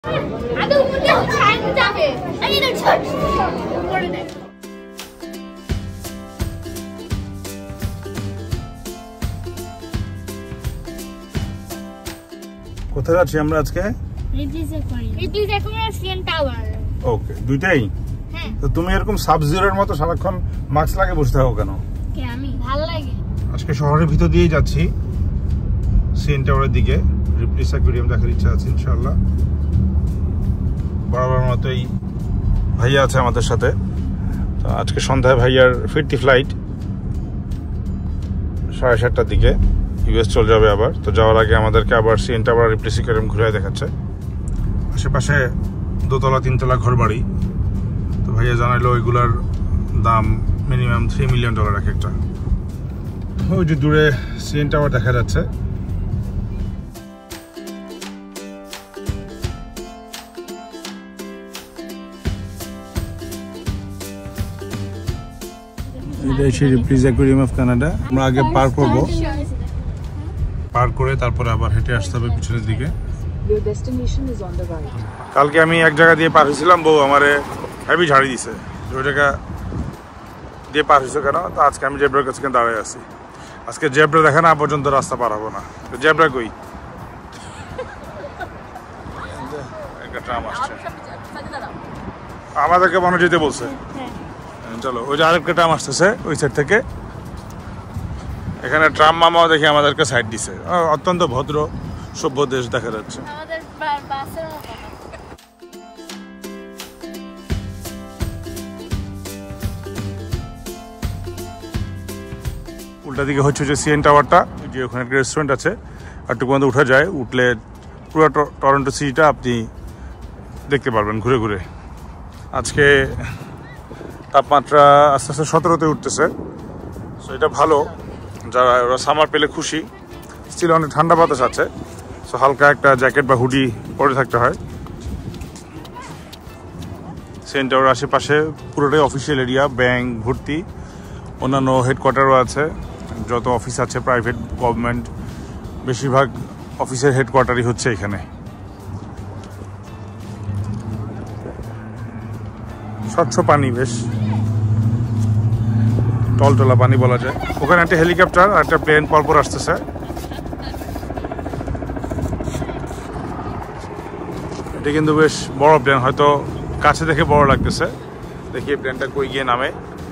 কোথায় আছি আমরা আজকে? ওকে, দুইটাই? তো তুমি এরকম সাব-জিরোর মতো সারাক্ষণ মাস্ক লাগিয়ে বসে থাকো কেন? আমি ভালো লাগে। আজকে শহরের ভিতর দিয়েই যাচ্ছি সিএন টাওয়ারের দিকে। রিপ্লিস অ্যাকুয়ারিয়াম দেখার ইচ্ছা আছে ইনশাআল্লাহ। বরাবর মতোই ভাইয়া আছে আমাদের সাথে। তো আজকে সন্ধ্যায় ভাইয়ার ফিরতি ফ্লাইট 7:30টার দিকে ইউএস চলে যাবে আবার। তো যাওয়ার আগে আমাদেরকে আবার সিএন টাওয়ার রিপ্লিস অ্যাকুয়ারিয়াম ঘুরে দেখাচ্ছে। আশেপাশে দোতলা 3তলা ঘর বাড়ি। তো ভাইয়া জানাইলো ওইগুলার দাম মিনিমাম $3 মিলিয়ন এক একটা। ওই যে দূরে সিএন টাওয়ার দেখা যাচ্ছে। এটা হচ্ছে রিপ্লিস অ্যাকুয়ারিয়াম অফ কানাডা। আমরা আগে পার করব, পার করে তারপরে আবার হেঁটে আসতে হবে পিছনের দিকে। কালকে আমি এক জায়গা দিয়ে পার হয়েছিলাম, বউ আমারে হেভি ঝাড়ি দিছে, ওই জায়গা দিয়ে পার হয়েছে কেন? তো আজকে আমি জেব্রার কাছে দাঁড়ায় আছি। আজকে জেব্রা দেখা না পর্যন্ত রাস্তা পার হবো না। জেব্রা কই? একটা ট্রাম আসছে, আমাদেরকে মনে যেতে বলছে। চলো, ওই যে আরেকটা ট্রাম আসতেছে ওই সাইড থেকে। এখানে ট্রাম মামাও দেখি আমাদেরকে সাইড দিছে। অত্যন্ত ভদ্র সভ্য দেশ দেখা যাচ্ছে। উল্টা দিকে হচ্ছে যে সিএন টাওয়ারটা, যে ওখানে একটা রেস্টুরেন্ট আছে, একটু পর্যন্ত উঠা যায়। উঠলে পুরো টরন্টো সিটিটা আপনি দেখতে পারবেন ঘুরে ঘুরে। আজকে তাপমাত্রা আস্তে আস্তে 17তে উঠতেছে। সো এটা ভালো, যারা ওরা সামার পেলে খুশি। স্টিল অনেক ঠান্ডা বাতাস আছে, সো হালকা একটা জ্যাকেট বা হুডি পরে থাকতে হয়। সিএন টাওয়ার আশেপাশে পুরোটাই অফিসিয়াল এরিয়া, ব্যাংক ভর্তি, অন্যান্য হেডকোয়ার্টারও আছে। যত অফিস আছে প্রাইভেট গভর্নমেন্ট, বেশিরভাগ অফিসের হেডকোয়ার্টারই হচ্ছে এখানে। স্বচ্ছ পানি, বেশ টলটলা পানি বলা যায়। ওখানে একটা হেলিকপ্টার আর একটা প্লেন পরপর আসতেছে। এটা কিন্তু বেশ বড় প্লেন, হয়তো কাছে দেখে বড় লাগতেছে। দেখি প্লেনটা কই গিয়ে নামে।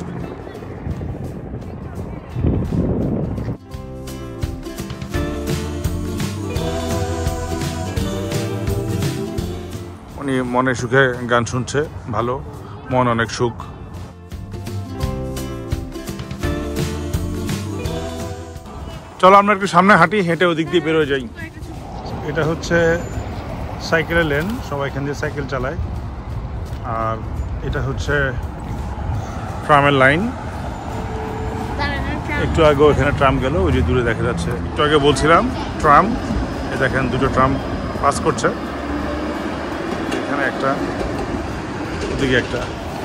উনি মনে সুখে গান শুনছে, ভালো, মন অনেক সুখ। চলো আমরা একটু সামনে হাঁটি, হেঁটে ওদিক দিয়ে বেরোয় যাই। এটা হচ্ছে সাইকেলের লেন, সবাই এখান দিয়ে সাইকেল চালায়। আর এটা হচ্ছে ট্রামের লাইন। একটু আগে এখানে ট্রাম গেল, ওই যে দূরে দেখা যাচ্ছে। একটু আগে বলছিলাম ট্রাম, এ দেখেন দুটো ট্রাম পাস করছে। এখানে একটা, ওদিকে একটা।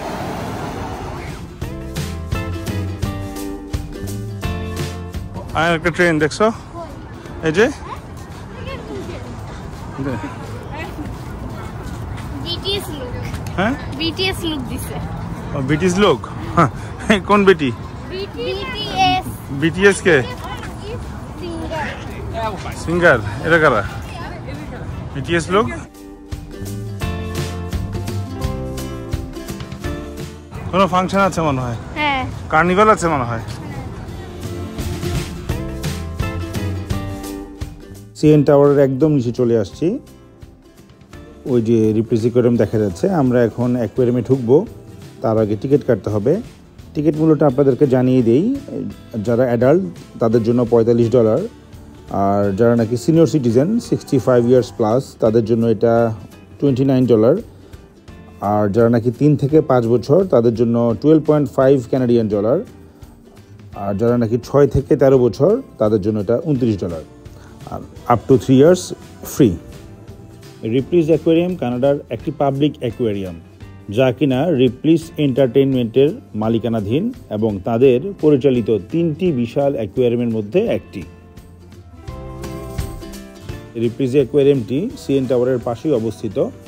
আর একটা ট্রেন দেখছো, এই যে হ্যাঁ বিটিএস লোক। কোন বেটি? বিটিএস কে? সিঙ্গার? এটা কারা? বিটিএস লোক। কোনো ফাংশন আছে মনে হয়, কার্নিভাল আছে মনে হয়। সিএন টাওয়ারের একদম নিচে চলে আসছি। ওই যে রিপ্লিস অ্যাকুয়ারিয়াম দেখা যাচ্ছে। আমরা এখন অ্যাকুয়ারিয়ামে ঢুকবো, তার আগে টিকিট কাটতে হবে। টিকিট মূল্যটা আপনাদেরকে জানিয়ে দিই। যারা অ্যাডাল্ট তাদের জন্য $45, আর যারা নাকি সিনিয়র সিটিজেন 65 ইয়ার্স প্লাস তাদের জন্য এটা $29, আর যারা নাকি 3 থেকে 5 বছর তাদের জন্য $12.5 কানাডিয়ান, আর যারা নাকি 6 থেকে 13 বছর তাদের জন্য এটা $29, আর up to 3 years free. Ripley's aquarium কানাডার একটি পাবলিক অ্যাকুয়ারিয়াম, যা কিনা রিপ্লিস এন্টারটেইনমেন্টের মালিকানাধীন এবং তাদের পরিচালিত 3টি বিশাল অ্যাকুয়ারিয়ামের মধ্যে একটি। রিপ্লিস অ্যাকুয়ারিয়ামটি সিএন টাওয়ারের পাশেই অবস্থিত।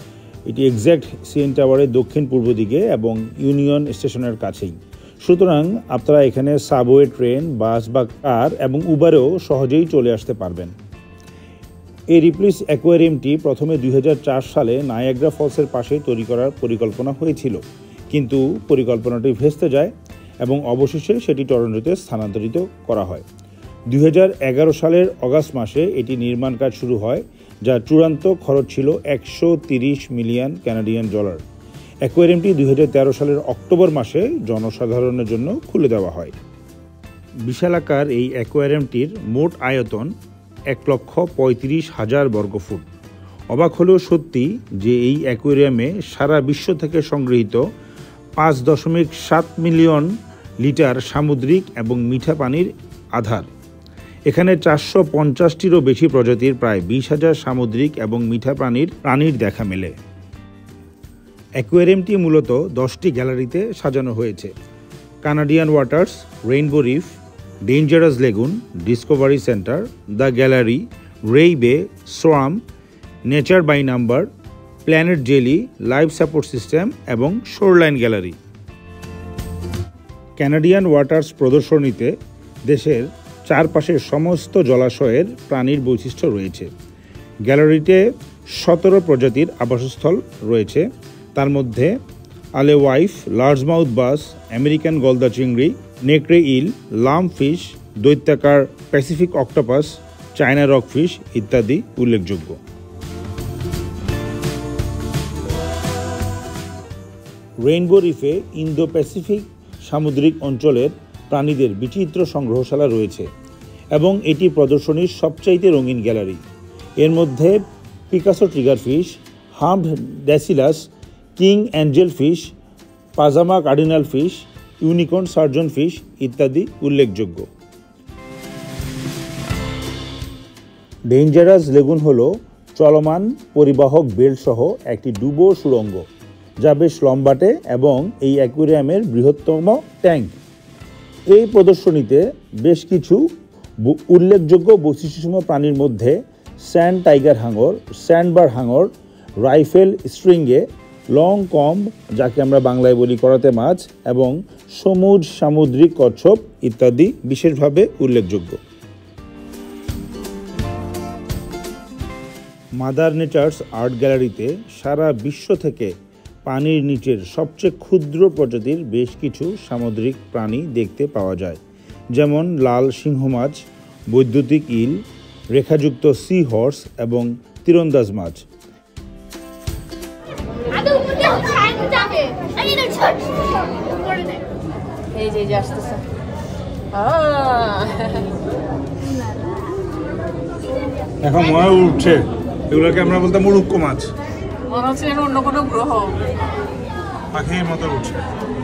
এটি এক্স্যাক্ট সিএন টাওয়ারের দক্ষিণ পূর্ব দিকে এবং ইউনিয়ন স্টেশনের কাছেই। সুতরাং আপনারা এখানে সাবওয়ে, ট্রেন, বাস বা কার এবং উবারেও সহজেই চলে আসতে পারবেন। এই রিপ্লিস অ্যাকোয়ারিয়ামটি প্রথমে 2004 সালে নায়াগ্রা ফলসের পাশে তৈরি করার পরিকল্পনা হয়েছিল, কিন্তু পরিকল্পনাটি ভেস্তে যায় এবং অবশেষে সেটি টরন্টোতে স্থানান্তরিত করা হয়। 2011 সালের অগাস্ট মাসে এটি নির্মাণ কাজ শুরু হয়, যার চূড়ান্ত খরচ ছিল $130 মিলিয়ন কানাডিয়ান ডলার। অ্যাকোয়ারিয়ামটি 2013 সালের অক্টোবর মাসে জনসাধারণের জন্য খুলে দেওয়া হয়। বিশালাকার এই অ্যাকোয়ারিয়ামটির মোট আয়তন 1,35,000 বর্গফুট। অবাক হলেও সত্যি যে এই অ্যাকোয়ারিয়ামে সারা বিশ্ব থেকে সংগৃহীত 5.7 মিলিয়ন লিটার সামুদ্রিক এবং মিঠা পানির আধার। এখানে 450টিরও বেশি প্রজাতির প্রায় 20,000 সামুদ্রিক এবং মিঠা পানির প্রাণীর দেখা মেলে। অ্যাকোয়ারিয়ামটি মূলত 10টি গ্যালারিতে সাজানো হয়েছে: Canadian waters, rainbow reef, dangerous lagoon, discovery centre, the gallery, ray bay, swarm, nature by number, planet jelly, life support system এবং শোরলাইন গ্যালারি। কানাডিয়ান ওয়াটার্স প্রদর্শনীতে দেশের চারপাশের সমস্ত জলাশয়ের প্রাণীর বৈশিষ্ট্য রয়েছে। গ্যালারিতে 17 প্রজাতির আবাসস্থল রয়েছে, তার মধ্যে আলেওয়াইফ, লার্জমাউথ বাস, আমেরিকান গলদা চিংড়ি, নেকড়ে ইল, লাম ফিশ, দৈত্যাকার প্যাসিফিক অক্টোপাস, চায়না রকফিশ ইত্যাদি উল্লেখযোগ্য। রেইনবো রিফে ইন্দো প্যাসিফিক সামুদ্রিক অঞ্চলের প্রাণীদের বিচিত্র সংগ্রহশালা রয়েছে এবং এটি প্রদর্শনীর সবচাইতে রঙিন গ্যালারি। এর মধ্যে Picasso triggerfish, humped dascyllus, king angel fish, pyjama cardinal fish, unicorn surgeon fish ইত্যাদি উল্লেখযোগ্য। ডেঞ্জারাস লেগুন হল চলমান পরিবাহক বেল্ট সহ একটি ডুবো সুড়ঙ্গ, যা বেশ লম্বাটে এবং এই অ্যাকোয়ারিয়ামের বৃহত্তম ট্যাঙ্ক। এই প্রদর্শনীতে বেশ কিছু উল্লেখযোগ্য বৈশিষ্ট্যসূচক প্রাণীর মধ্যে স্যান্ড টাইগার হাঙর, স্যান্ডবার হাঙর, রাইফেল স্ট্রিংগে, লং কম্ব যাকে আমরা বাংলায় বলি করাতে মাছ, এবং সমুজ সামুদ্রিক কচ্ছপ ইত্যাদি বিশেষভাবে উল্লেখযোগ্য। মাদার নেচার্স আর্ট গ্যালারিতে সারা বিশ্ব থেকে পানির নিচের সবচেয়ে ক্ষুদ্র প্রজাতির বেশ কিছু সামুদ্রিক প্রাণী দেখতে পাওয়া যায়, যেমন লাল সিংহ মাছ, বৈদ্যুতিক ইল, রেখাযুক্ত সি হর্স এবং তীরন্দাজ মাছ। এখন মনে উঠছে এগুলোকে আমরা বলতাম মুলুক্কো মাছ, মনে হচ্ছে অন্য কোনো গ্রহ পাখির মতো উঠছে।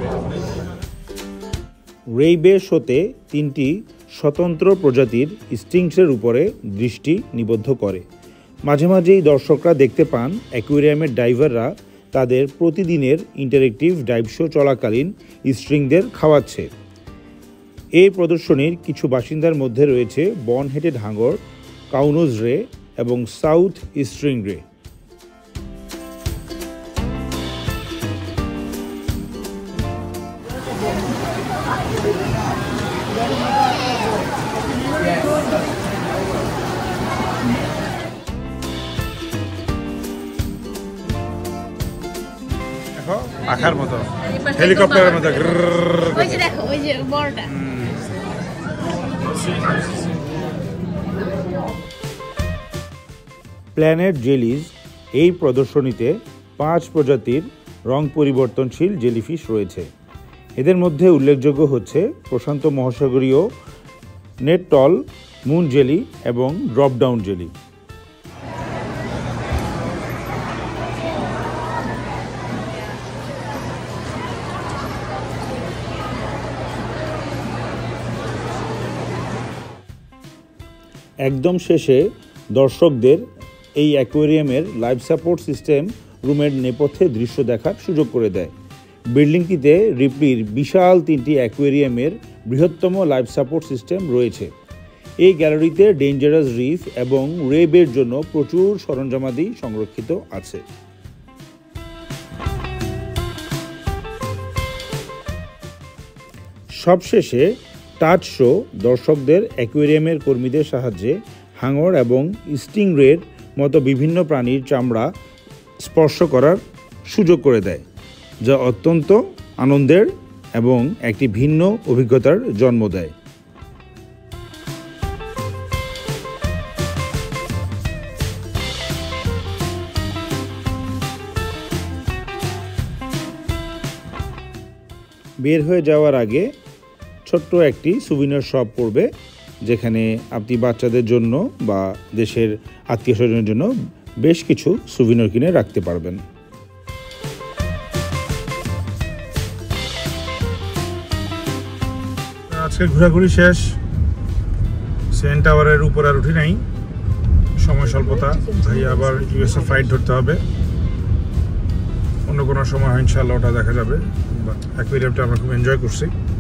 রেই বে শোতে 3টি স্বতন্ত্র প্রজাতির স্টিংসের উপরে দৃষ্টি নিবদ্ধ করে। মাঝে মাঝেই দর্শকরা দেখতে পান অ্যাকোয়ারিয়ামের ডাইভাররা তাদের প্রতিদিনের ইন্টারেক্টিভ ডাইভ শো চলাকালীন স্ট্রিংদের খাওয়াচ্ছে। এই প্রদর্শনীর কিছু বাসিন্দার মধ্যে রয়েছে বন হেডেড হাঙর, কাউনোজ রে এবং সাউথ স্ট্রিং রে। পাখার মতো, হেলিকপ্টারের মতো। ওই যে দেখো, ওই যে বড়টা। প্ল্যানেট জেলিজ এই প্রদর্শনীতে 5 প্রজাতির রং পরিবর্তনশীল জেলিফিশ রয়েছে। এদের মধ্যে উল্লেখযোগ্য হচ্ছে প্রশান্ত মহাসাগরীয় নেট টল, মুন জেলি এবং ড্রপ ডাউন জেলি। একদম শেষে দর্শকদের এই অ্যাকোয়ারিয়ামের লাইফ সাপোর্ট সিস্টেম রুমের নেপথ্যে দৃশ্য দেখার সুযোগ করে দেয়। বিল্ডিংটিতে রিপ্লির বিশাল 3টি অ্যাকোয়ারিয়ামের বৃহত্তম লাইফ সাপোর্ট সিস্টেম রয়েছে। এই গ্যালারিতে ডেঞ্জারাস রিফ এবং রে বের জন্য প্রচুর সরঞ্জামাদি সংরক্ষিত আছে। সবশেষে টাচ শো দর্শকদের অ্যাকুয়ারিয়ামের কর্মীদের সাহায্যে হাঙর এবং স্টিংরের মতো বিভিন্ন প্রাণীর চামড়া স্পর্শ করার সুযোগ করে দেয়, যা অত্যন্ত আনন্দের এবং একটি ভিন্ন অভিজ্ঞতার জন্ম দেয়। বের হয়ে যাওয়ার আগে ছোট্ট একটি সুভিনির শপ পড়বে, যেখানে আপনি বাচ্চাদের জন্য বা দেশের আত্মীয় স্বজনের জন্য বেশ কিছু সুভিনির কিনে রাখতে পারবেন। আজকে ঘোরাঘুরি শেষ। সেন টাওয়ারের উপর আর উঠি নাই, সময় স্বল্পতা, তাই আবার ইউএসএ ফ্লাইট ধরতে হবে। অন্য কোনো সময় ইনশাআল্লাহ ওটা দেখা যাবে। বাট অ্যাকুয়ারিয়ামটা আমরা খুব এনজয় করছি।